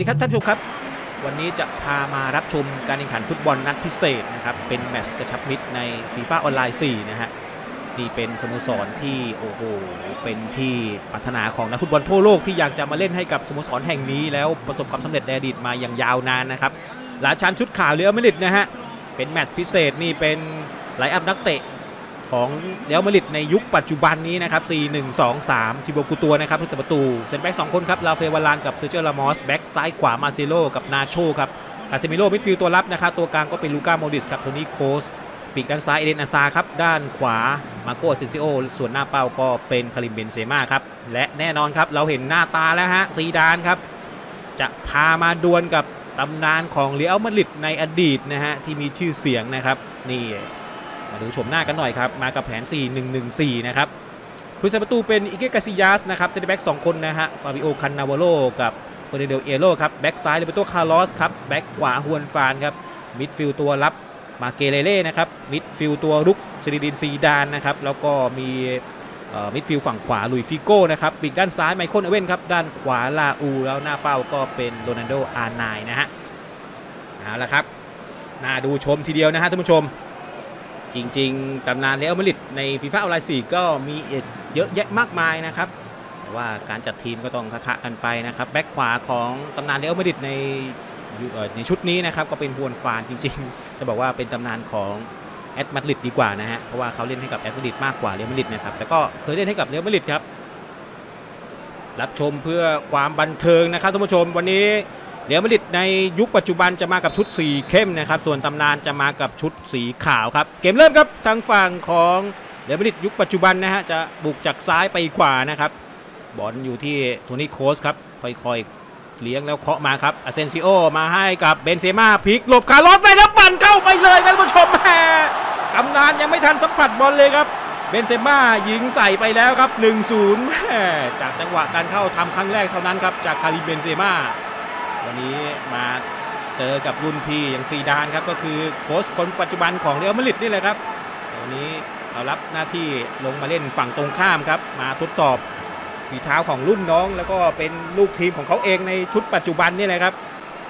ครับท่านผู้ชมครับวันนี้จะพามารับชมการแข่งขันฟุตบอลนัดพิเศษนะครับเป็นแมตช์กระชับมิตรในฟีฟ่าออนไลน์4นะฮะนี่เป็นสโมสรที่โอ้โหเป็นที่ปรารถนาของนักฟุตบอลทั่วโลกที่อยากจะมาเล่นให้กับสโมสรแห่งนี้แล้วประสบความสำเร็จในอดีตมาอย่างยาวนานนะครับราชันชุดขาวเรอัลมาดริดนะฮะเป็นแมตช์พิเศษนี่เป็นไลน์อัพนักเตะของเรอัลมาดริดในยุคปัจจุบันนี้นะครับ4-1-2-3ทิโบกูตัวนะครับผู้จับประตูเซนแบ็ก2คนครับลาเฟวาลานกับเซอร์เจียโรามอสแบ็กซ้ายขวามาเซโลกับนาโชครับคาเซมิโร่มิดฟิลด์ตัวรับนะครับตัวกลางก็เป็นลูก้าโมดิสกับโทนี่โคสปีกด้านซ้ายเอเดนอาซาครับด้านขวามาโกเซนซิโอส่วนหน้าเป้าก็เป็นคาริมเบนเซม่าครับและแน่นอนครับเราเห็นหน้าตาแล้วฮะซีดานครับจะพามาดวลกับตำนานของเรอัลมาดริดในอดีตนะฮะที่มีชื่อเสียงนะครับนี่มาดูชมหน้ากันหน่อยครับมากับแผน 4-1-1-4 นะครับผู้รักษาประตูเป็นอิเกกาซิยาสนะครับเซนเตอร์แบ็ก2คนนะฮะฟาบิโอคันนาวาโลกับเฟอร์นันโดเอโรครับแบ็กซ้ายโรเบโตคาร์ลอสครับแบ็กขวาฮวนฟานครับมิดฟิลด์ตัวรับมาเกเรเล่นะครับมิดฟิลด์ตัวรุกซิริดินซีดานนะครับแล้วก็มีมิดฟิลด์ฝั่งขวาลุยฟิโก้นะครับปีกด้านซ้ายไมเคิลเอเว่นครับด้านขวาลาอูแล้วหน้าเป้าก็เป็นโรนัลโดอาร์ไนนะฮะเอาละครับน่าดูชมทีเดียวนะฮะท่านผู้ชมจริงๆตำนานเรอัลมาดริดในฟีฟ่าออนไลน์4ก็มีเยอะแยะมากมายนะครับแต่ว่าการจัดทีมก็ต้องคะกันไปนะครับแบ็คขวาของตำนานเรอัลมาดริดในชุดนี้นะครับก็เป็นฮวนฟานจริงๆจะบอกว่าเป็นตำนานของแอตมาดริดดีกว่านะฮะเพราะว่าเขาเล่นให้กับแอตมาดริดมากกว่าเรอัลมาดริดนะครับแต่ก็เคยเล่นให้กับเรอัลมาดริดครับรับชมเพื่อความบันเทิงนะครับท่านผู้ชมวันนี้เรอัลมาดริดในยุคปัจจุบันจะมากับชุดสีเข้มนะครับส่วนตำนานจะมากับชุดสีขาวครับเกมเริ่มครับทางฝั่งของเรอัลมาดริดยุคปัจจุบันนะฮะจะบุกจากซ้ายไปขวานะครับบอลอยู่ที่โทนี่โคสครับค่อยๆเลี้ยงแล้วเคาะมาครับอาเซนซิโอมาให้กับเบนเซม่าพลิกหลบคาร์ลอสได้แล้วปั่นเข้าไปเลยครับท่านผู้ชมแหมตำนานยังไม่ทันสัมผัสบอลเลยครับเบนเซม่ายิงใส่ไปแล้วครับ 1-0 แหมจากจังหวะการเข้าทำครั้งแรกเท่านั้นครับจากคาริมเบนเซม่าวันนี้มาเจอกับรุ่นพี่อย่างซีดานครับก็คือโค้ชคนปัจจุบันของเรอัลมาดริดนี่แหละครับวันนี้เขารับหน้าที่ลงมาเล่นฝั่งตรงข้ามครับมาทดสอบฝีเท้าของรุ่นน้องแล้วก็เป็นลูกทีมของเขาเองในชุดปัจจุบันนี่แหละครับ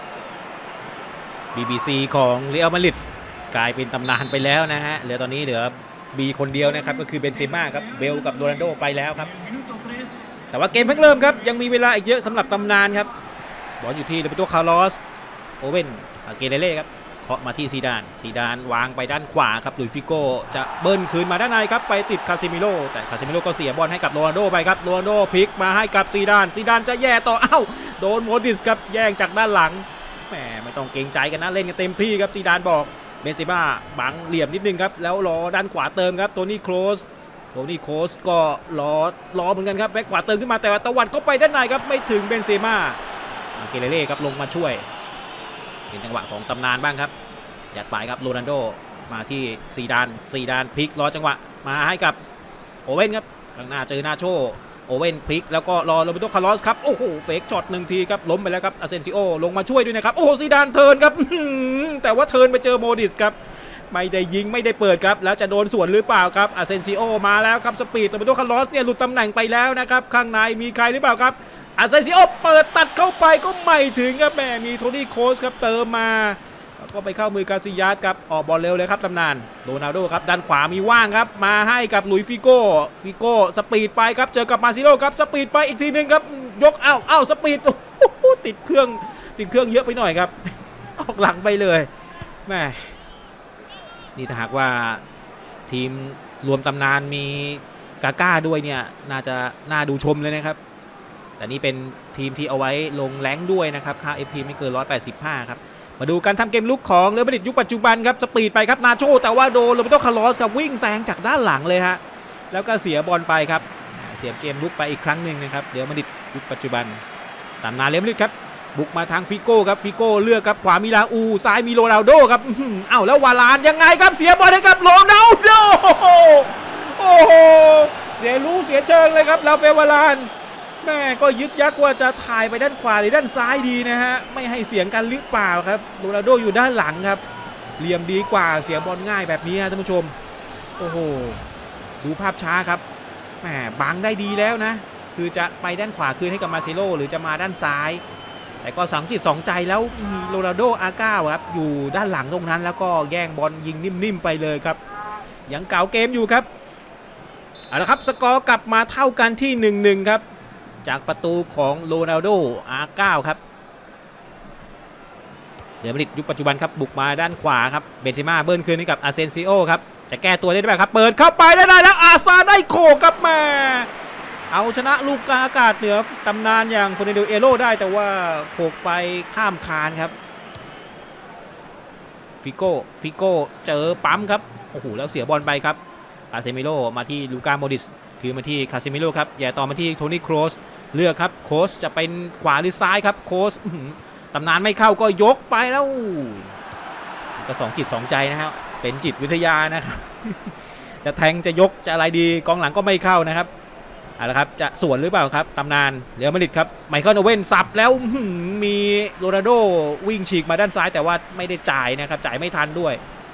BBC ของเรอัลมาดริดกลายเป็นตำนานไปแล้วนะฮะตอนนี้เหลือบีคนเดียวนะครับก็คือเบนเซม่าครับเบลกับโรนัลโดไปแล้วครับแต่ว่าเกมเพิ่งเริ่มครับยังมีเวลาอีกเยอะสำหรับตำนานครับบอลอยู่ที่โรเบโตคาร์ลอสโอเว่นเกเรเล่ครับเคาะมาที่ซีดานวางไปด้านขวาครับลุยฟิโก้จะเบิ้ลคืนมาด้านในครับไปติดคาเซมิโร่แต่คาเซมิโร่ก็เสียบอลให้กับโรนัลโดไปครับโรนัลโดพลิกมาให้กับซีดานจะแย่ต่อโดนโมดิสครับแย่งจากด้านหลังแหมไม่ต้องเกรงใจกันนะเล่นกันเต็มที่ครับซีดานบอกเบนเซม่าบังเหลี่ยมนิดนึงครับแล้วรอด้านขวาเติมครับโทนี่โคสก็รอเหมือนกันครับแบ็คขวาเติมขึ้นมาแต่ว่าตะวันก็ไปด้านในครับไม่ถึงเบนเซม่าเกเรเล่ครับลงมาช่วยเป็นจังหวะของตำนานบ้างครับยัดไปครับโรนัลโดมาที่ซีดานพลิกรอจังหวะมาให้กับโอเว่นครับข้างหน้าเจอนาโชโอเว่นพลิกแล้วก็รอโรเบโตคาร์ลอสครับโอ้โหเฟกช็อต1ทีครับล้มไปแล้วครับอาเซนซิโอลงมาช่วยด้วยนะครับโอ้โหซีดานเทิร์นครับแต่ว่าเทิร์นไปเจอโมดิสครับไม่ได้ยิงไม่ได้เปิดครับแล้วจะโดนสวนหรือเปล่าครับอาเซนซิโอมาแล้วครับสปีดโรเบโตคาร์ลอสเนี่ยหลุดตำแหน่งไปแล้วนะครับข้างในมีใครหรือเปล่าครับอาเซนซิโอเปิดตัดเข้าไปก็ไม่ถึงครับแม่มีโทนี่โคสครับเติมมาก็ไปเข้ามือกาซิยาสครับออกบอลเร็วเลยครับตำนานโรนัลโดครับด้านขวามีว่างครับมาให้กับลุยฟิโก้สปีดไปครับเจอกับมาซิโร่ครับสปีดไปอีกทีนึงครับยกสปีดติดเครื่องเยอะไปหน่อยครับออกหลังไปเลยแม่นี่ถ้าหากว่าทีมรวมตำนานมีกาก้าด้วยเนี่ยน่าดูชมเลยนะครับแต่นี่เป็นทีมที่เอาไว้ลงแรงด้วยนะครับค่า FP ไม่เกิน185ครับมาดูการทำเกมลุกของเรอัลมาดริดยุคปัจจุบันครับสปีดไปครับนาโชแต่ว่าโดนโรเบโตคาร์ลอสครับวิ่งแซงจากด้านหลังเลยฮะแล้วก็เสียบอลไปครับเสียเกมลุกไปอีกครั้งหนึ่งนะครับเรอัลมาดริดยุคปัจจุบันตำนานเรอัลมาดริดครับบุกมาทางฟิโก้ครับฟิโก้เลือกครับขวามีลาอูซ้ายมีโรนัลโดครับแล้ววาลานยังไงครับเสียบอลให้กับโรนัลโดโอ้โหเสียเชิงเลยครับลาเฟวาลานแม่ก็ยึกยักว่าจะถ่ายไปด้านขวาหรือด้านซ้ายดีนะฮะไม่ให้เสียงกันหรือเปล่าครับโรนัลโดอยู่ด้านหลังครับเหลี่ยมดีกว่าเสียบอลง่ายแบบนี้ท่านผู้ชมโอ้โหดูภาพช้าครับแหมบังได้ดีแล้วนะคือจะไปด้านขวาคืนให้กับมาเซโลหรือจะมาด้านซ้ายแต่ก็สังจิตสองใจแล้วมีโรนัลโดอาก้าครับอยู่ด้านหลังตรงนั้นแล้วก็แย่งบอลยิงนิ่มๆไปเลยครับยังเก่าเกมอยู่ครับเอาละครับสกอร์กลับมาเท่ากันที่ 1-1 ครับจากประตูของโรนัลโดอาก้าครับเรอัลมาดริดยุคปัจจุบันครับบุกมาด้านขวาครับเบนเซม่าเบิ้ลคืนให้กับอาเซนซิโอครับจะแก้ตัวได้ไหมครับเปิดเข้าไปได้แล้วอาซาได้โขกกลับมาเอาชนะลูกกลางอากาศเหนือตำนานอย่างโฟเนโดเอโรได้แต่ว่าโขกไปข้ามคานครับฟิโก้เจอปั๊มครับโอ้โหแล้วเสียบอลไปครับคาเซมิโร่มาที่ลูก้าโมดิสคือมาที่คาเซมิโร่ครับแย่ต่อมาที่โทนี่โครสเลือกครับโคสจะเป็นขวาหรือซ้ายครับโคสตำนานไม่เข้าก็ยกไปแล้วก็สองจิตสองใจนะครับเป็นจิตวิทยานะครับจะแทงจะยกจะอะไรดีกองหลังก็ไม่เข้านะครับเอาละครับจะสวนหรือเปล่าครับตำนานเรอัลมาดริดครับไมเคิลโอเว่นสับแล้วมีโรนัลโดวิ่งฉีกมาด้านซ้ายแต่ว่าไม่ได้จ่ายนะครับจ่ายไม่ทันด้วย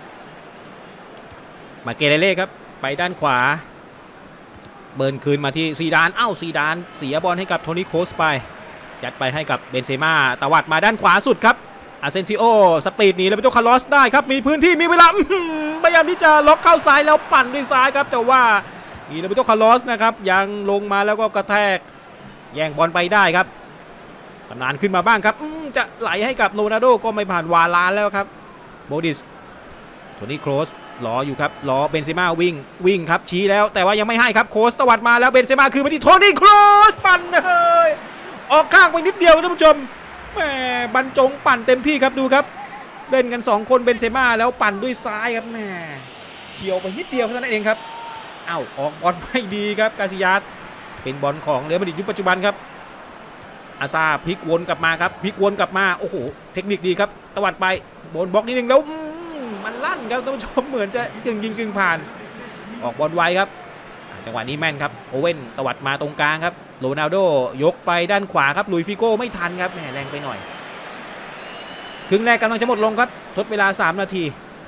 มาเกเรเล่ครับไปด้านขวาเบิร์นคืนมาที่ซีดานซีดานเสียบอลให้กับโทนี่โคสไปยัดไปให้กับเบนเซม่าตวัดมาด้านขวาสุดครับอาเซนซิโอสปีดหนีแล้วไปตัวคาร์ลอสได้ครับมีพื้นที่มีเวลาพยายามที่จะล็อกเข้าซ้ายแล้วปั่นด้วยซ้ายครับแต่ว่ามีแล้วไปตัวคาร์ลอสนะครับยังลงมาแล้วก็กระแทกแย่งบอลไปได้ครับตำนานขึ้นมาบ้างครับจะไหลให้กับโรนัลโดก็ไม่ผ่านวาลานแล้วครับโมดิสโทนี่โครสรออยู่ครับรอเบนเซม่าวิ่งครับชี้แล้วแต่ว่ายังไม่ให้ครับโคสตวัดมาแล้วเบนเซม่าคือมาที่โทนี่โครสปั่นเลยออกข้างไปนิดเดียวท่านผู้ชมแหมบรรจงปั่นเต็มที่ครับดูครับเล่นกัน2คนเบนเซม่าแล้วปั่นด้วยซ้ายครับแหมเฉียวไปนิดเดียวเท่านั้นเองครับออกบอลไม่ดีครับกาซิยัสเป็นบอลของเรอัลมาดริดยุคปัจจุบันครับอาซาพลิกวนกลับมาครับพลิกวนกลับมาโอ้โหเทคนิคดีครับตวัดไปบนบล็อกนิดนึงแล้วมันลั่นครับท่านผู้ชมเหมือนจะกึ่งยิงกึ่งผ่านออกบอลไวครับจังหวะนี้แม่นครับโอเว่นตวัดมาตรงกลางครับโรนัลโดยกไปด้านขวาครับลุยฟิโก้ไม่ทันครับแหมแรงไปหน่อยครึ่งแรกกำลังจะหมดลงครับทดเวลา3 นาที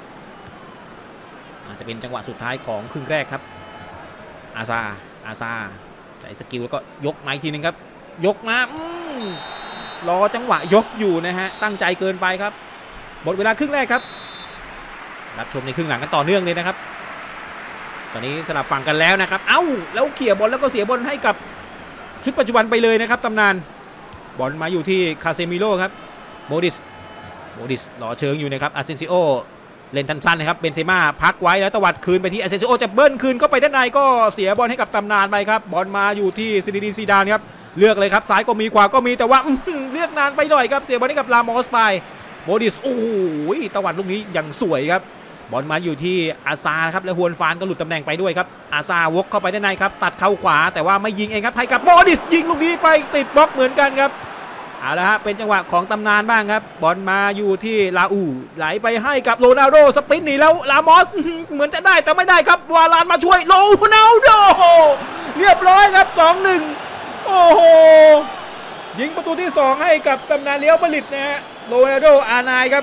อาจจะเป็นจังหวะสุดท้ายของครึ่งแรกครับอาซาใช้สกิลแล้วก็ยกมาอีกทีนึงครับยกมารอจังหวะยกอยู่นะฮะตั้งใจเกินไปครับหมดเวลาครึ่งแรกครับรับชมในครึ่งหลังกันต่อเนื่องเลยนะครับตอนนี้สลับฝั่งกันแล้วนะครับแล้วเขี่ยบอลแล้วก็เสียบอลให้กับชุดปัจจุบันไปเลยนะครับตำนานบอลมาอยู่ที่คาเซมิโร่ครับโมดิสรอเชิงอยู่นะครับอาเซนซิโอเล่นสั้นๆนะครับเบนเซม่าพักไว้แล้วตวัดคืนไปที่อาเซนซิโอจะเบิ้ลคืนเข้าไปด้านในก็เสียบอลให้กับตำนานไปครับบอลมาอยู่ที่ซินดีซีดานครับเลือกเลยครับซ้ายก็มีขวาก็มีแต่ว่าเลือกนานไปหน่อยครับเสียบอลให้กับลามอสไปโมดิสโอ้โหตวัดลูกนี้อย่างสวยครับบอลมาอยู่ที่อาซาครับแล้วฮวนฟานก็หลุดตำแหน่งไปด้วยครับอาซาวกเข้าไปด้านในครับตัดเข้าขวาแต่ว่าไม่ยิงเองครับให้กับโมดิสยิงลูกนี้ไปติดบล็อกเหมือนกันครับเอาละฮะเป็นจังหวะของตำนานบ้างครับบอลมาอยู่ที่ลาอูไหลไปให้กับโรนัลโดสปินหนีแล้วลามอสเหมือนจะได้แต่ไม่ได้ครับวาลานมาช่วยโรนัลโดเรียบร้อยครับ 2-1 โอ้โหยิงประตูที่2ให้กับตำนานเรอัลมาดริดนะฮะโรนัลโดอาร์ไนครับ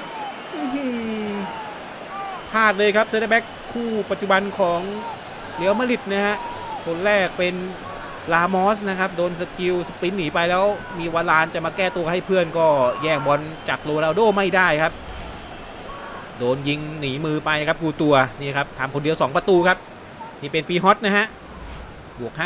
พลาดเลยครับเซนเตอร์แบ็กคู่ปัจจุบันของเรอัลมาดริดนะฮะคนแรกเป็นลามอสนะครับโดนสกิลสปรินต์หนีไปแล้วมีวาลานจะมาแก้ตัวให้เพื่อนก็แย่งบอลจากโรนัลโดไม่ได้ครับโดนยิงหนีมือไปครับกูตัวนี่ครับทำคนเดียว2 ประตูครับนี่เป็นปีฮอตนะฮะบวก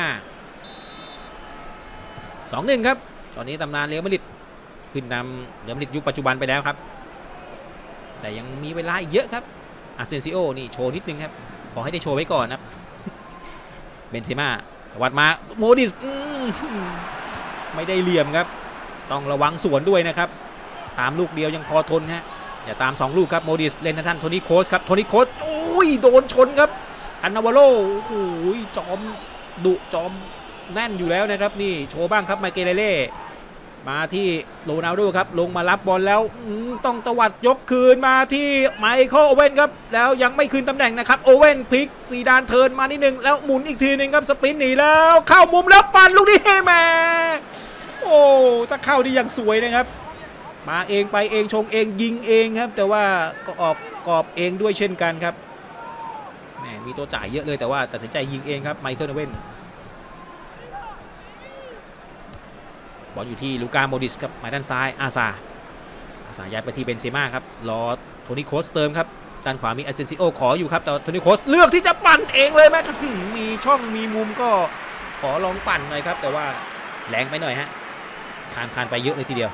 5 2-1ครับตอนนี้ตำนานเรอัลมาดริดขึ้นนำเรอัลมาดริดยุคปัจจุบันไปแล้วครับแต่ยังมีเวลาอีกเยอะครับอาเซนซิโอนี่โชว์นิดนึงครับขอให้ได้โชว์ไว้ก่อนนะเบนเซม่าวัดมาโมดิสไม่ได้เหลี่ยมครับต้องระวังสวนด้วยนะครับตามลูกเดียวยังพอทนฮะอย่าตาม2 ลูกครับโมดิสเล่นท่านโทนี่โคสครับโทนี่โคสโอ้ยโดนชนครับคันนาวาโลโอ้โหจอมดุจอมแน่นอยู่แล้วนะครับนี่โชว์บ้างครับไมเกเรเล่มาที่โรนัลโดครับลงมารับบอลแล้วต้องตวัดยกคืนมาที่ไมเคิลโอเว่นครับแล้วยังไม่คืนตำแหน่งนะครับโอเว่นพลิกซีดานเทิร์นมานิดนึงแล้วหมุนอีกทีนึงครับสปินหนีแล้วเข้ามุมแล้วปั่นลูกนี้แม่โอ้ถ้าเข้าดีอย่างสวยนะครับมาเองไปเองชงเองยิงเองครับแต่ว่าก็ออกกรอบเองด้วยเช่นกันครับแหมมีตัวจ่ายเยอะเลยแต่ว่าตัดสินใจยิงเองครับไมเคิลโอเว่นบอลอยู่ที่ลูกาโมดิสครับหมายด้านซ้ายอาซาย้ายไปที่เบนเซม่าครับรอโทนี่โคสเติมครับด้านขวามีอาเซนซิโอขออยู่ครับแต่โทนี่โคสเลือกที่จะปั่นเองเลยไหมครับมีช่องมีมุมก็ขอลองปั่นหน่อยครับแต่ว่าแรงไปหน่อยฮะคานไปเยอะเลยทีเดียว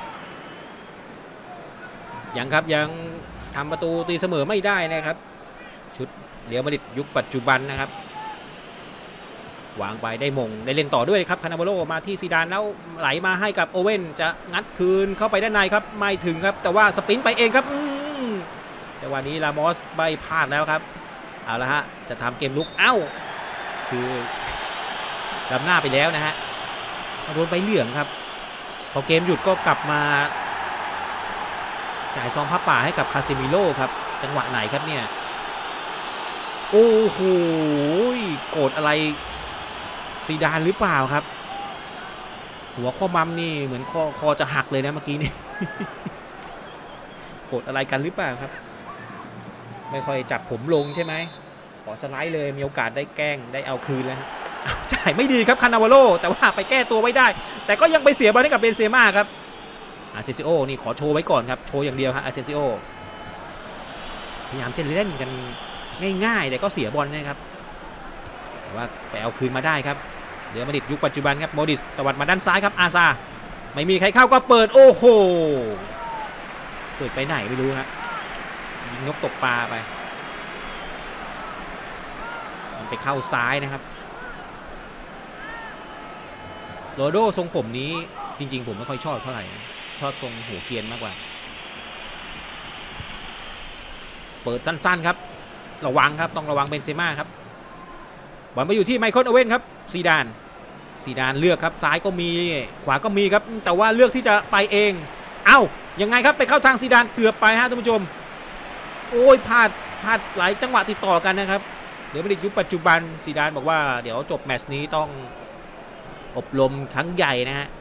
ยังครับยังทำประตูตีเสมอไม่ได้นะครับชุดเรอัลมาดริดยุคปัจจุบันนะครับวางไปได้มงได้เล่นต่อด้วยครับคานาโวโรมาที่ซีดานแล้วไหลมาให้กับโอเว่นจะงัดคืนเข้าไปด้านในครับไม่ถึงครับแต่ว่าสปรินต์ไปเองครับจังหวะนี้ลามอสใบพลาดแล้วครับเอาละฮะจะทำเกมลุกคือลำหน้าไปแล้วนะฮะโดนใบเหลืองครับพอเกมหยุดก็กลับมาจ่ายซองผ้าป่าให้กับคาเซมิโร่ครับจังหวะไหนครับเนี่ยโอ้โหโกรธอะไรซีดานหรือเปล่าครับหัวข้อมัมนี่เหมือนคอจะหักเลยนะเมื่อกี้นี่ โกรธอะไรกันหรือเปล่าครับไม่ค่อยจับผมลงใช่ไหมขอสไลด์เลยมีโอกาสได้แกล้งได้เอาคืนแล้วจ่ายไม่ดีครับคานาวาโรแต่ว่าไปแก้ตัวไว้ได้แต่ก็ยังไปเสียบอลให้กับเบนเซม่าครับอาเซนซิโอนี่ขอโชว์ไว้ก่อนครับโชว์อย่างเดียวฮะอาเซนซิโอพยายามจะเล่นกันง่ายๆแต่ก็เสียบอลนะครับแต่ว่าไปเอาคืนมาได้ครับเรอัลมาดริดยุคปัจจุบันครับโมดิสตวัดมาด้านซ้ายครับอาซาไม่มีใครเข้าก็เปิดโอ้โหเปิดไปไหนไม่รู้ฮะยิงนกตกปลาไปมันไปเข้าซ้ายนะครับโรโดทรงผมนี้จริงๆผมไม่ค่อยชอบเท่าไหร่ชอบทรงหัวเกรียนมากกว่าเปิดสั้นๆครับระวังครับต้องระวังเบนเซม่าครับบอลมาอยู่ที่ไมเคิลโอเว่นครับซีดานเลือกครับซ้ายก็มีขวาก็มีครับแต่ว่าเลือกที่จะไปเองยังไงครับไปเข้าทางซีดานเกือบไปฮะท่านผู้ชมโอ้ยพลาดหลายจังหวะติดต่อกันนะครับเดี๋ยวมาดิยุคปัจจุบันซีดานบอกว่าเดี๋ยวจบแมตช์นี้ต้องอบรมครั้งใหญ่นะฮะ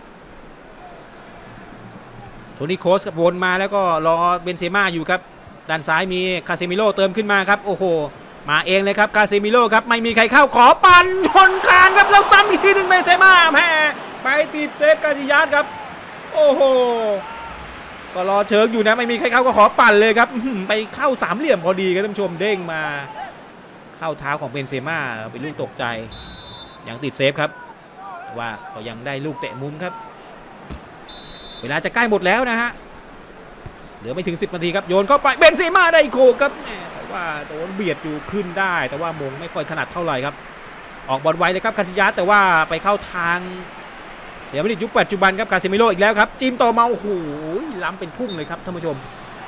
โทนี่โคสกับวนมาแล้วก็รอเบนเซม่าอยู่ครับด้านซ้ายมีคาเซมิโร่เติมขึ้นมาครับโอ้โหมาเองเลยครับคาเซมิโร่ครับไม่มีใครเข้าขอปั่นชนคานครับแล้วซ้ำอีกทีหนึ่งเบนเซม่าแพ้ไปติดเซฟกาซิยัสครับโอ้โหก็รอเชิงอยู่นะไม่มีใครเข้าก็ขอปั่นเลยครับไปเข้าสามเหลี่ยมพอดีครับท่านผู้ชมเด้งมาเข้าเท้าของเบนเซม่าเป็นลูกตกใจยังติดเซฟครับว่าก็ยังได้ลูกเตะมุมครับเวลาจะใกล้หมดแล้วนะฮะเหลือไม่ถึง10 นาทีครับโยนเข้าไปเบนเซม่าได้โคครับแต่ว่าโดนเบียดอยู่ขึ้นได้แต่ว่ามงไม่ค่อยถนัดเท่าไหร่ครับออกบอลไวเลยครับคาซิยัสแต่ว่าไปเข้าทางเดี๋ยวไม่ได้ยุคปัจจุบันครับคาเซมิโร่อีกแล้วครับจิ้มต่อมาโอ้โหล้ำเป็นพุ่งเลยครับท่านผู้ชม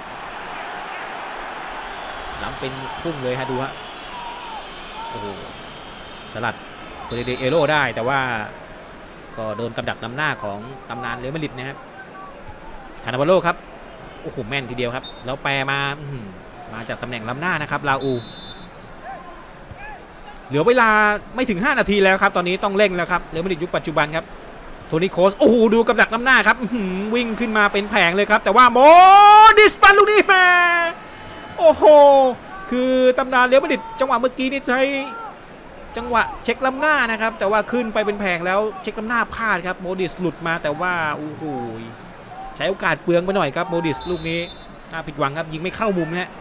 ล้ำเป็นพุ่งเลยฮะดูฮะโอ้โหสลัดเฟเรเดเอโร่ได้แต่ว่าก็โดนกำดักนำหน้าของตำนานเรอัลมาดริดนะครับคานาบาโลครับโอ้โหแม่นทีเดียวครับแล้วแปรมาจากตำแหน่งล้ำหน้านะครับลาอูเหลือเวลาไม่ถึง5 นาทีแล้วครับตอนนี้ต้องเร่งแล้วครับเรอัลมาดริดยุคปัจจุบันครับโทนี่โคสโอ้โหดูกำดักนำหน้าครับวิ่งขึ้นมาเป็นแผงเลยครับแต่ว่าโมดิสปันลูกนี้มาโอ้โหคือตำนานเรอัลมาดริดจังหวะเมื่อกี้นี่ใช้จังหวะเช็คล้ำหน้านะครับแต่ว่าขึ้นไปเป็นแผงแล้วเช็คล้ำหน้าพลาดครับโมดิสหลุดมาแต่ว่าโอ้โหใช้โอกาสเปลืองไปหน่อยครับโมดิสลูกนี้น่าผิดหวังครับยิงไม่เข้ามุมนะ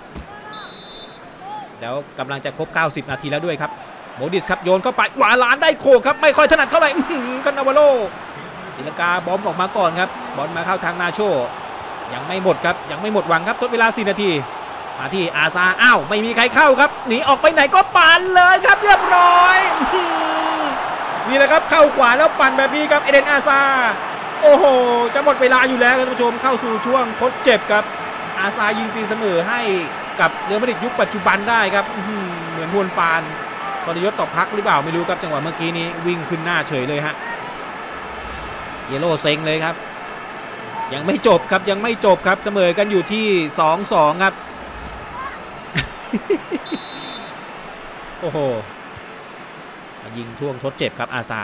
แล้วกำลังจะครบ90 นาทีแล้วด้วยครับโมดิสครับโยนเข้าไปหวาหลานได้โคครับไม่ค่อยถนัดเข้าไปคานาวาโรตีลังกาบอมออกมาก่อนครับบอลมาเข้าทางนาโชยังไม่หมดครับยังไม่หมดหวังครับทดเวลา4 นาทีมาที่อาซาไม่มีใครเข้าครับหนีออกไปไหนก็ปั่นเลยครับเรียบร้อยนี่แหละครับเข้าขวาแล้วปั่นแบบนี้ครับเอเดนอาซาโอ้โหจะหมดเวลาอยู่แล้วท่านผู้ชมเข้าสู่ช่วงทดเจ็บครับอาซายิงตีเสมอให้กับเรอัลมาดริดยุคปัจจุบันได้ครับเหมือนฮวนฟานตอนยศต่อพักหรือเปล่าไม่รู้ครับจังหวะเมื่อกี้นี้วิ่งขึ้นหน้าเฉยเลยฮะเยโร่เซ็งเลยครับยังไม่จบครับยังไม่จบครับเสมอกันอยู่ที่ 2-2 ครับ โอ้โหยิงท่วงทดเจ็บครับอาซา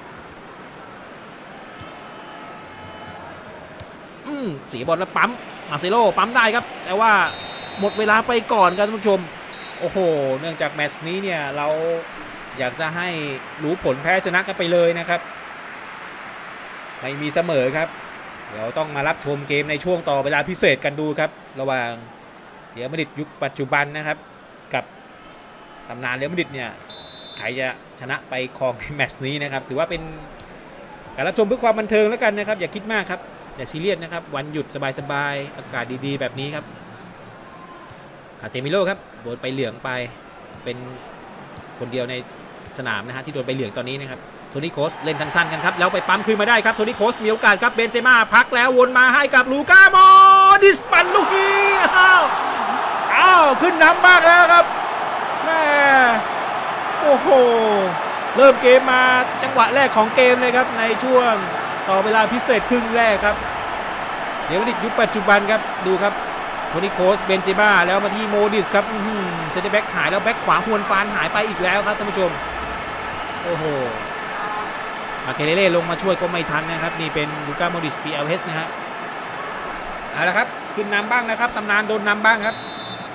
เสียบอลแล้วปั๊มมาเซโลปั๊มได้ครับแต่ว่าหมดเวลาไปก่อนครับท่านผู้ชมโอ้โหเนื่องจากแมตช์นี้เนี่ยเราอยากจะให้รู้ผลแพ้ชนะกันไปเลยนะครับพไม่มีเสมอครับเดี๋ยวต้องมารับชมเกมในช่วงต่อเวลาพิเศษกันดูครับระหว่างเรอัลมาดริดยุคปัจจุบันนะครับกับตำนานเรอัลมาดริดเนี่ยใครจะชนะไปครองในแมตช์นี้นะครับถือว่าเป็นการรับชมเพื่อความบันเทิงแล้วกันนะครับอย่าคิดมากครับอย่าซีเรียสนะครับวันหยุดสบายๆอากาศดีๆแบบนี้ครับคาเซมิโร่ครับโดนไปเหลืองไปเป็นคนเดียวในสนามนะฮะที่โดนไปเหลืองตอนนี้นะครับโทนี่โคสเล่นสั้นๆกันครับแล้วไปปั๊มคืนมาได้ครับโทนี่โคสมีโอกาสครับเบนเซม่าพักแล้ววนมาให้กับลูก้าโมดิสปันลูกนี้อ้าวขึ้นนำมากแล้วครับแม่โอ้โหเริ่มเกมมาจังหวะแรกของเกมเลยครับในช่วงต่อเวลาพิเศษครึ่งแรกครับเดี๋ยวมาดิยุคปัจจุบันครับดูครับโทนี่โคสเบนเซม่าแล้วมาที่โมดิสครับเซนเตอร์แบ็กหายแล้วแบ็กขวาฮวนฟานหายไปอีกแล้วครับท่านผู้ชมโอ้โหมาเกเรเล่ลงมาช่วยก็ไม่ทันนะครับนี่เป็นลูก้าโมดิส PLS นะฮะเอาละครับขึ้นนำบ้างนะครับตำนานโดนนำบ้างครับ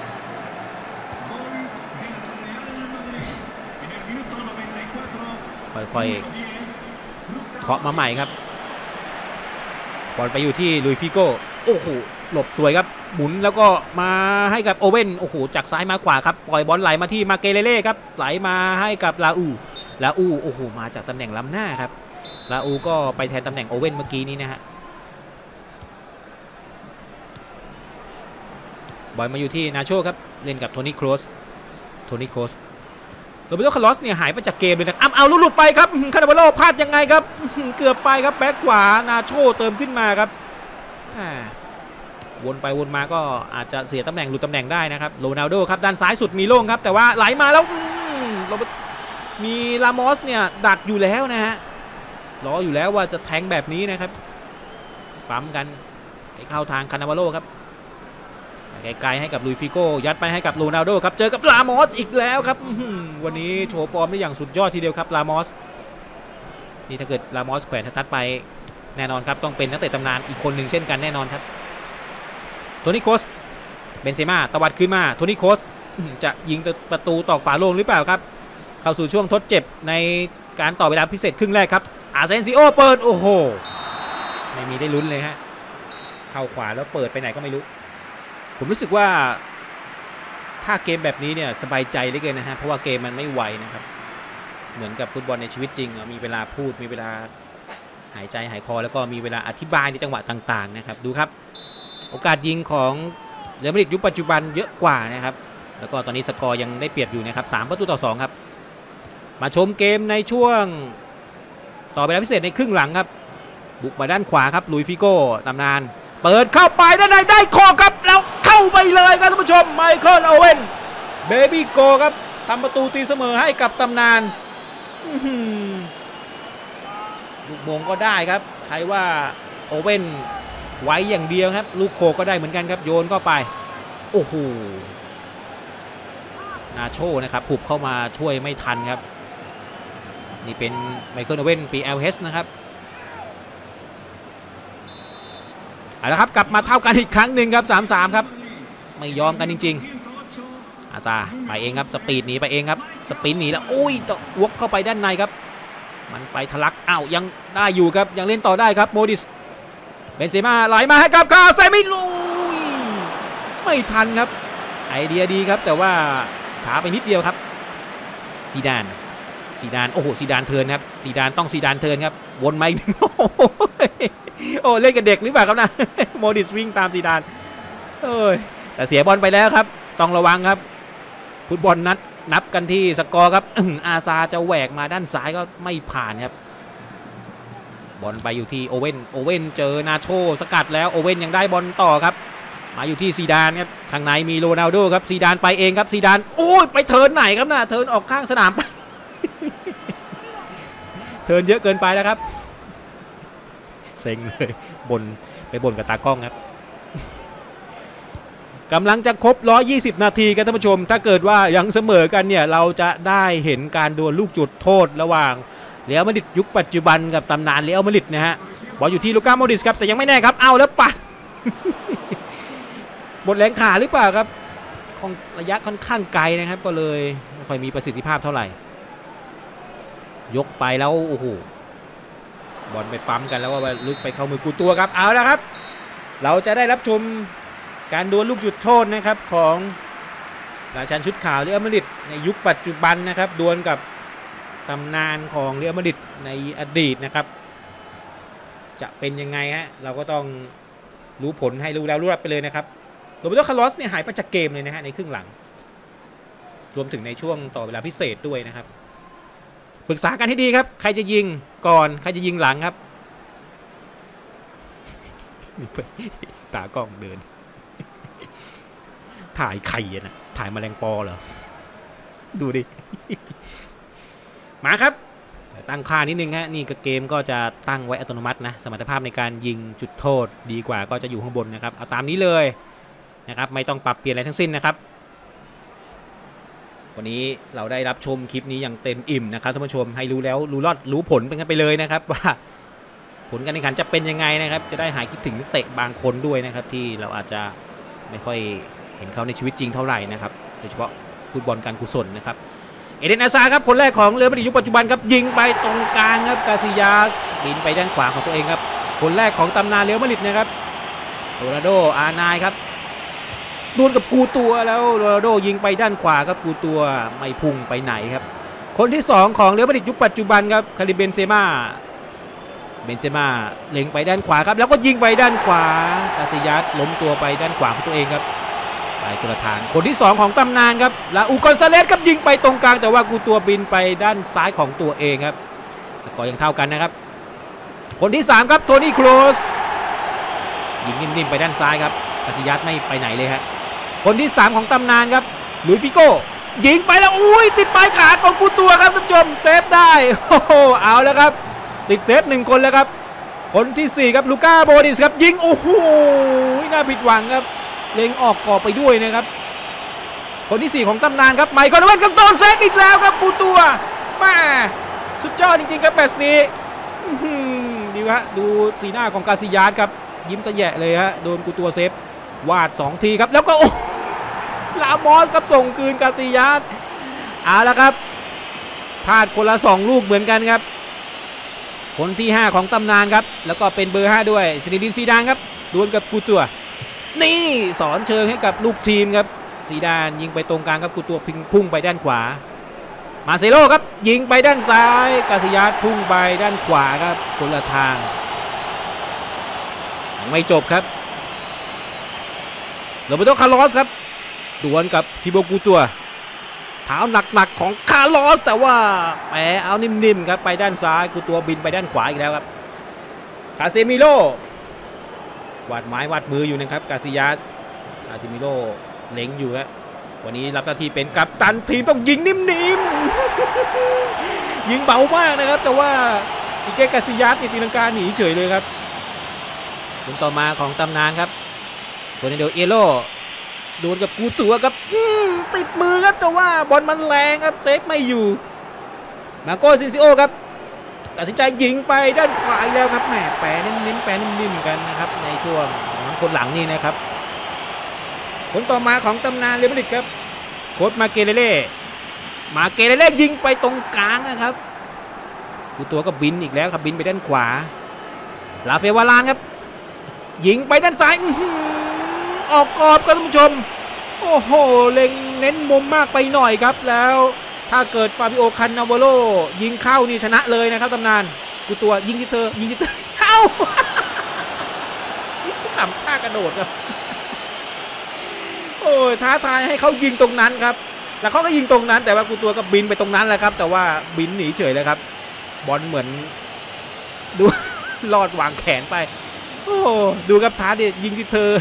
ค่อยๆเคาะมาใหม่ครับบอลไปอยู่ที่ลุยฟิโก้โอ้โหหลบสวยครับหมุนแล้วก็มาให้กับโอเว่นโอ้โหจากซ้ายมาขวาครับปล่อยบอลไหลมาที่มาเกเรเล่ครับไหลมาให้กับลาอูโอ้โหมาจากตำแหน่งล้ำหน้าครับลาอูก็ไปแทนตำแหน่งโอเว่นเมื่อกี้นี้นะฮะบอลมาอยู่ที่นาโชครับเล่นกับโทนี่โคสโรเบโต คาร์ลอสเนี่ยหายไปจากเกมเลยนะเอาหลุดไปครับคานาบาโลพลาดยังไงครับเกือบไปครับแบ็คขวานาโชเติมขึ้นมาครับวนไปวนมาก็อาจจะเสียตำแหน่งหลุดตำแหน่งได้นะครับโรนัลโดครับด้านซ้ายสุดมีโล่งครับแต่ว่าไหลมาแล้วมีลามอสเนี่ยดักอยู่แล้วนะฮะรออยู่แล้วว่าจะแทงแบบนี้นะครับปั๊มกันไปเข้าทางคานาบาโลครับไกลๆให้กับลุยฟิโก้ยัดไปให้กับโรนัลโดครับเจอกับลามอสอีกแล้วครับวันนี้โชว์ฟอร์มได้อย่างสุดยอดทีเดียวครับลามอสนี่ถ้าเกิดลามอสแขวนทัดไปแน่นอนครับต้องเป็นนักเตะตำนานอีกคนหนึ่งเช่นกันแน่นอนครับโทนี่โคสเบนเซม่าตวัดขึ้นมาโทนี่โคสจะยิงประตูตอกฝาโลงหรือเปล่าครับเข้าสู่ช่วงทดเจ็บในการต่อเวลาพิเศษครึ่งแรกครับอาเซนซิโอเปิดโอ้โหไม่มีได้ลุ้นเลยฮะเข้าขวาแล้วเปิดไปไหนก็ไม่รู้ผมรู้สึกว่าถ้าเกมแบบนี้เนี่ยสบายใจเหลือเกินนะฮะเพราะว่าเกมมันไม่ไวนะครับเหมือนกับฟุตบอลในชีวิตจริงมีเวลาพูดมีเวลาหายใจหายคอแล้วก็มีเวลาอธิบายในจังหวะต่างๆนะครับดูครับโอกาสยิงของเรอัลมาดริดยุคปัจจุบันเยอะกว่านะครับแล้วก็ตอนนี้สกอร์ยังได้เปรียบอยู่นะครับ3-2ครับมาชมเกมในช่วงต่อเวลาพิเศษในครึ่งหลังครับบุกมาด้านขวาครับลุยฟิโก้ตำนานเปิดเข้าไปด้านในได้คอครับแล้วเข้าไปเลยครับท่านผู้ชมไมเคิลโอเว่นเบบี้โกครับทำประตูตีเสมอให้กับตำนานลูกโมงก็ได้ครับใครว่าโอเว่นไว้อย่างเดียวครับลูกโคก็ได้เหมือนกันครับโยนเข้าไปโอ้โหนาโชนะครับผุบเข้ามาช่วยไม่ทันครับนี่เป็นไมเคิลโอเว่น PLS นะครับเอาละครับกลับมาเท่ากันอีกครั้งหนึ่งครับ 3-3 ครับไม่ยอมกันจริงๆอาซาไปเองครับสปีดหนีไปเองครับสปินหนีแล้วอุ้ยตะวกเข้าไปด้านในครับมันไปทะลักยังได้อยู่ครับยังเล่นต่อได้ครับโมดิสเบนเซม่าไหลมาให้กับคาเซมิโร่ไม่ทันครับไอเดียดีครับแต่ว่าช้าไปนิดเดียวครับซีดานโอ้โหซีดานเทิร์นครับซีดานต้องซีดานเทิร์นครับวนมาอีกโอ้เล่นกับเด็กหรือเปล่าครับนะโมดิสวิ่งตามซีดานแต่เสียบอลไปแล้วครับต้องระวังครับฟุตบอลนับกันที่สกอร์ครับอาซาจะแหวกมาด้านซ้ายก็ไม่ผ่านครับบอลไปอยู่ที่โอเว่นเจอนาโชสกัดแล้วโอเว่นยังได้บอลต่อครับมาอยู่ที่ซีดานครับข้างในมีโรนัลโดครับซีดานไปเองครับซีดานโอ้ยไปเทิร์นไหนครับนะเทิร์นออกข้างสนามเทิร์นเยอะเกินไปแล้วครับเซ็งเลยไปบ่นกับตากล้องครับกำลังจะครบ120 นาทีกันท่านผู้ชมถ้าเกิดว่ายังเสมอกันเนี่ยเราจะได้เห็นการดวลลูกจุดโทษระหว่างเรอัลมาดริดยุคปัจจุบันกับตำนานเรอัลมาดริดนะฮะบอลอยู่ที่ลูก้าโมดริชครับแต่ยังไม่แน่ครับเอาแล้วปัดหมดแรงขาหรือเปล่าครับระยะค่อนข้างไกลนะครับก็เลยไม่ค่อยมีประสิทธิภาพเท่าไหร่ยกไปแล้วโอ้โหบอลไปปั๊มกันแล้วก็ลึกไปเข้ามือกูตัวครับเอาแล้วครับเราจะได้รับชมการดวลลูกจุดโทษนะครับของราชันชุดขาวเรอัลมาดริดในยุคปัจจุบันนะครับดวลกับตำนานของเรอัลมาดริดในอดีตนะครับจะเป็นยังไงฮะเราก็ต้องรู้ผลให้รู้แล้วรู้รับไปเลยนะครับโรเบโต คาร์ลอสเนี่ยหายไปจากเกมเลยนะฮะในครึ่งหลังรวมถึงในช่วงต่อเวลาพิเศษด้วยนะครับปรึกษากันให้ดีครับใครจะยิงก่อนใครจะยิงหลังครับตากล้องเดินถ่ายไข่นะถ่ายแมลงปอเหรอดูดิมาครับตั้งค่านิดนึงฮะนี่เกมก็จะตั้งไว้อัตโนมัตินะสมรรถภาพในการยิงจุดโทษดีกว่าก็จะอยู่ข้างบนนะครับเอาตามนี้เลยนะครับไม่ต้องปรับเปลี่ยนอะไรทั้งสิ้นนะครับวันนี้เราได้รับชมคลิปนี้อย่างเต็มอิ่มนะครับท่านผู้ชมให้รู้แล้วรู้รอดรู้ผลเป็นกันไปเลยนะครับว่าผลการแข่งขันจะเป็นยังไงนะครับจะได้หายคิดถึงนักเตะบางคนด้วยนะครับที่เราอาจจะไม่ค่อยเห็นเขาในชีวิตจริงเท่าไหร่นะครับโดยเฉพาะฟุตบอลการกุศลนะครับเอเดน อาซาครับคนแรกของเรอัลมาดริดยุคปัจจุบันครับยิงไปตรงกลางครับกาซิยาสบินไปด้านขวาของตัวเองครับคนแรกของตำนานเรอัลมาดริดนะครับโรนัลโด อาร์ไนน์ครับดวลกับกูตัวแล้วโรนัลโดยิงไปด้านขวาครับกูตัวไม่พุ่งไปไหนครับคนที่2ของเรอัลมาดริดยุคปัจจุบันครับคาริม เบนเซม่าเล็งไปด้านขวาครับแล้วก็ยิงไปด้านขวากาซิยาสล้มตัวไปด้านขวาของตัวเองครับไปคนละทางคนที่2ของตำนานครับลาอู กอนซาเลสครับยิงไปตรงกลางแต่ว่ากูตัวบินไปด้านซ้ายของตัวเองครับสกอร์ยังเท่ากันนะครับคนที่3ครับโทนี่ โครสยิงนิ่มๆไปด้านซ้ายครับกาซิยาสไม่ไปไหนเลยฮะคนที่3ของตำนานครับลุยฟิโก้ยิงไปแล้วอุ้ยติดปลายขาของกูตัวครับท่านผู้ชมเซฟได้โอ้โหเอาแล้วครับติดเซฟ1คนแล้วครับคนที่4ครับลูก้า โบดิสครับยิงโอ้โหน่าผิดหวังครับเล็งออกกรอบไปด้วยนะครับคนที่4ของตำนานครับไมเคิล โอเว่นกับโดนเซฟอีกแล้วครับกูตัวมาสุดยอดจริงๆครับแมตช์นี้ดีฮะดูสีหน้าของกาซิยาสครับยิ้มสะแยะเลยฮะโดนกูตัวเซฟวาด2ทีครับแล้วก็ลามอสครับส่งคืนกาซิยาสเอาละครับพลาดคนละ2ลูกเหมือนกันครับคนที่5ของตำนานครับแล้วก็เป็นเบอร์5ด้วยซินดินซีดานครับดวลกับกูตัวนี่สอนเชิงให้กับลูกทีมครับซีดานยิงไปตรงกลางครับกูตัวพุ่งไปด้านขวามาเซโลครับยิงไปด้านซ้ายกาซิยาสพุ่งไปด้านขวาครับคนละทางไม่จบครับโรเบโต คาร์ลอสครับดวลกับทิโบกูตัวเท้าหนักๆของคาร์ลอสแต่ว่าแหมเอานิ่มๆครับไปด้านซ้ายกูตัวบินไปด้านขวาอีกแล้วครับคาเซมิโลวาดไม้วาดมืออยู่นะครับกาซิยาสคาเซมิโลเล็งอยู่ครับวันนี้รับหน้าที่เป็นกัปตันทีมต้องยิงนิ่มๆยิงเบามากนะครับแต่ว่าอีเกกาซิยาสตีลังกาหนีเฉยเลยครับคนต่อมาของตำนานครับโฟเนโด เอโลโดนกับกูตัวครับติดมือครับแต่ว่าบอลมันแรงครับเซฟไม่อยู่มาโกซินซิโอครับตัดสินใจยิงไปด้านขวาอีกแล้วครับแหมแปรเน้นแปรนิ่มๆกันนะครับในช่วง2คนหลังนี่นะครับคนต่อมาของตำนานเรอัลมาดริดครับโค้ชมาเกเรเล่ยิงไปตรงกลางนะครับกูตัวก็บินอีกแล้วครับบินไปด้านขวาลาเฟวารานครับยิงไปด้านซ้ายออกกรอบครับท่านผู้ชมโอ้โหเล็งเน้นมุมมากไปหน่อยครับแล้วถ้าเกิดฟาบิโอ คันนาวาโลยิงเข้านี่ชนะเลยนะครับตำนานกูตัวยิงที่เธอเอ้าสัมท่ากระโดดครับโอ้ยท้าทายให้เขายิงตรงนั้นครับแล้วเขาก็ยิงตรงนั้นแต่ว่ากูตัวก็บินไปตรงนั้นแหละครับแต่ว่าบินหนีเฉยเลยครับบอลเหมือนดูลอดวางแขนไปโอ้ดูครับท้าดิยิงที่เธอ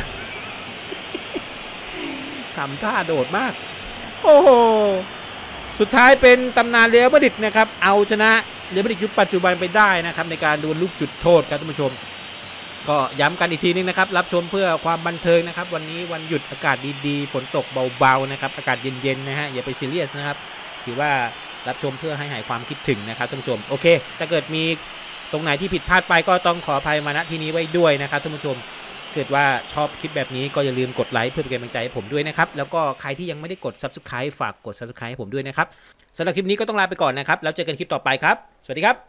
ทำท่าโดดมากโอ้โหสุดท้ายเป็นตำนานเรอัลมาดริดนะครับเอาชนะเรอัลมาดริดยุคปัจจุบันไปได้นะครับในการดวลลูกจุดโทษครับท่านผู้ชมก็ย้ำกันอีกทีนึงนะครับรับชมเพื่อความบันเทิงนะครับวันนี้วันหยุดอากาศดีๆฝนตกเบาๆนะครับอากาศเย็นๆนะฮะอย่าไปซีเรียสนะครับถือว่ารับชมเพื่อให้หายความคิดถึงนะครับท่านผู้ชมโอเคถ้าเกิดมีตรงไหนที่ผิดพลาดไปก็ต้องขออภัยมาณที่นี้ไว้ด้วยนะครับท่านผู้ชมเกิดว่าชอบคลิปแบบนี้ก็อย่าลืมกดไลค์เพื่อเป็นกำลังใจให้ผมด้วยนะครับแล้วก็ใครที่ยังไม่ได้กด Subscribe ฝากกด Subscribe ให้ผมด้วยนะครับสำหรับคลิปนี้ก็ต้องลาไปก่อนนะครับแล้วเจอกันคลิปต่อไปครับสวัสดีครับ